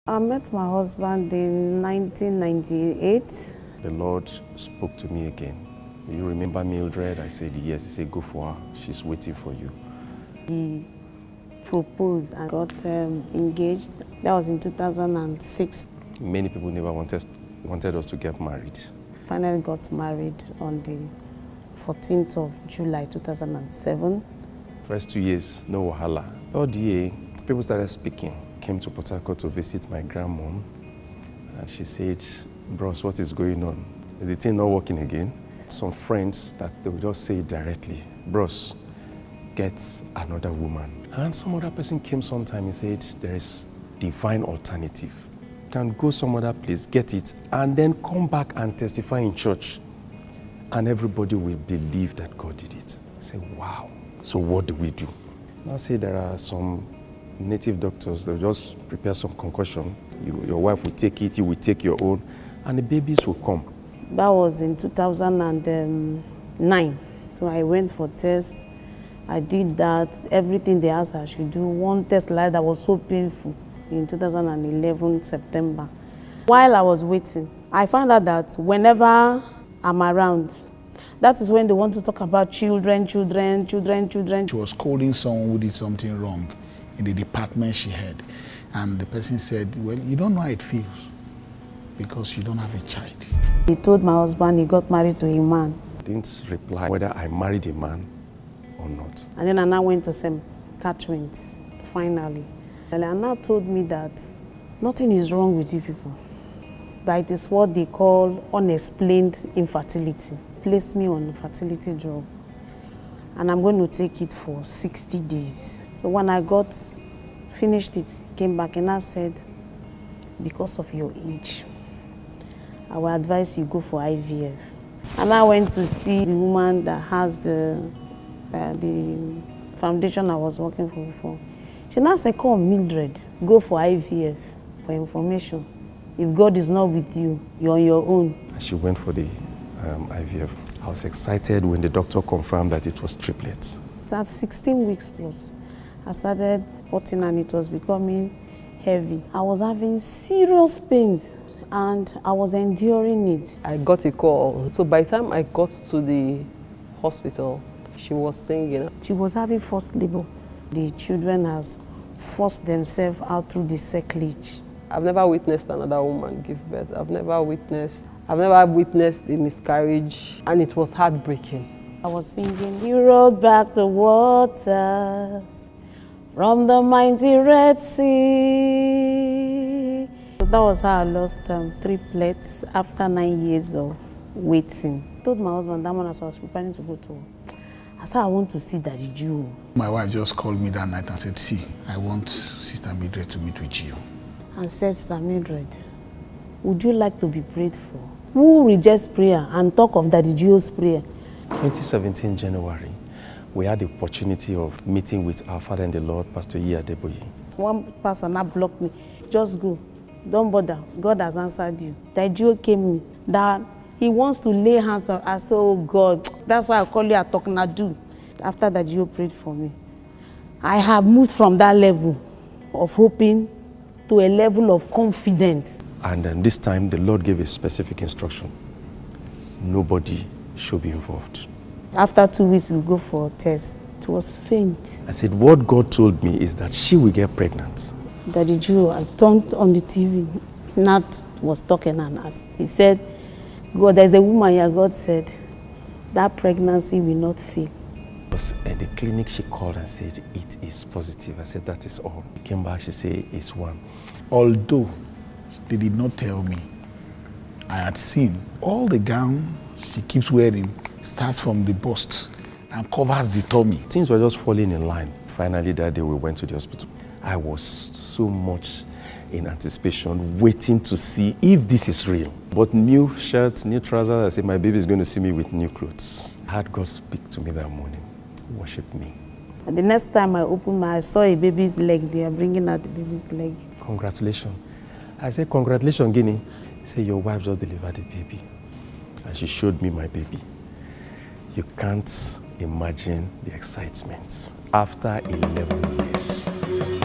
I met my husband in 1998. The Lord spoke to me again. Do you remember Mildred? I said yes. He said, go for her. She's waiting for you. He proposed and got engaged. That was in 2006. Many people never wanted us to get married. Finally got married on the 14th of July 2007. First 2 years, no wahala. Third year, people started speaking. Came to Port Harcourt to visit my grandmom, and she said, bros, what is going on? Is the thing not working again? Some friends that they would just say directly, bros, get another woman. And some other person came sometime and said, there is divine alternative. You can go some other place, get it, and then come back and testify in church. And everybody will believe that God did it. Say, wow. So what do we do? Now say there are some native doctors, they'll just prepare some concoction. Your wife will take it, you will take your own, and the babies will come. That was in 2009. So I went for tests. I did that, everything they asked I should do. One test like that was so painful in 2011, September. While I was waiting, I found out that whenever I'm around, that is when they want to talk about children. She was calling someone who did something wrong in the department she had. And the person said, well, you don't know how it feels because you don't have a child. He told my husband he got married to a man. I didn't reply whether I married a man or not. And then Anna went to St. Catherine's, finally. And Anna told me that nothing is wrong with you people, but it is what they call unexplained infertility. Placed me on fertility drug, and I'm going to take it for 60 days. So when I finished it, came back and I said, because of your age, I will advise you go for IVF. And I went to see the woman that has the foundation I was working for before. She now said, come Mildred, go for IVF for information. If God is not with you, you're on your own. And she went for the IVF. I was excited when the doctor confirmed that it was triplets. That's 16 weeks plus. I started potting and it was becoming heavy. I was having serious pains and I was enduring it. I got a call. So by the time I got to the hospital, she was saying, she was having forced labor. The children has forced themselves out through the circlage. I've never witnessed another woman give birth. I've never witnessed a miscarriage, and it was heartbreaking. I was singing, you rolled back the waters from the mighty Red Sea. So that was how I lost triplets after 9 years of waiting. I told my husband that one as I was preparing to go to work, I said, I want to see Daddy Joe. My wife just called me that night and said, see, I want Sister Mildred to meet with you. And said, Sister Mildred, would you like to be prayed for? Who rejects prayer and talk of Daddy Joe's prayer? 2017 January, we had the opportunity of meeting with our Father in the Lord, Pastor Yi Adeboye. One person now blocked me. Just go. Don't bother. God has answered you. Daddy Joe came that he wants to lay hands on. I said, oh God, that's why I call you a Toknadu. After Daddy Joe prayed for me, I have moved from that level of hoping to a level of confidence. And then this time, the Lord gave a specific instruction. Nobody should be involved. After 2 weeks, we go for a test. It was faint. I said, what God told me is that she will get pregnant. Daddy Joe, I turned on the TV. Nat was talking and asked. He said, God, there's a woman here. God said, that pregnancy will not fail. At the clinic, she called and said, it is positive. I said, that is all. She came back, she said, it's one. Although they did not tell me, I had seen all the gown she keeps wearing starts from the bust and covers the tummy. Things were just falling in line. Finally, that day we went to the hospital. I was so much in anticipation, waiting to see if this is real. But new shirts, new trousers, I said, my baby is going to see me with new clothes. I had God speak to me that morning, worship me. And the next time I opened my eyes, I saw a baby's leg. They are bringing out the baby's leg. Congratulations. I said, congratulations, Guinea. He said, your wife just delivered a baby. And she showed me my baby. You can't imagine the excitement. After 11 years.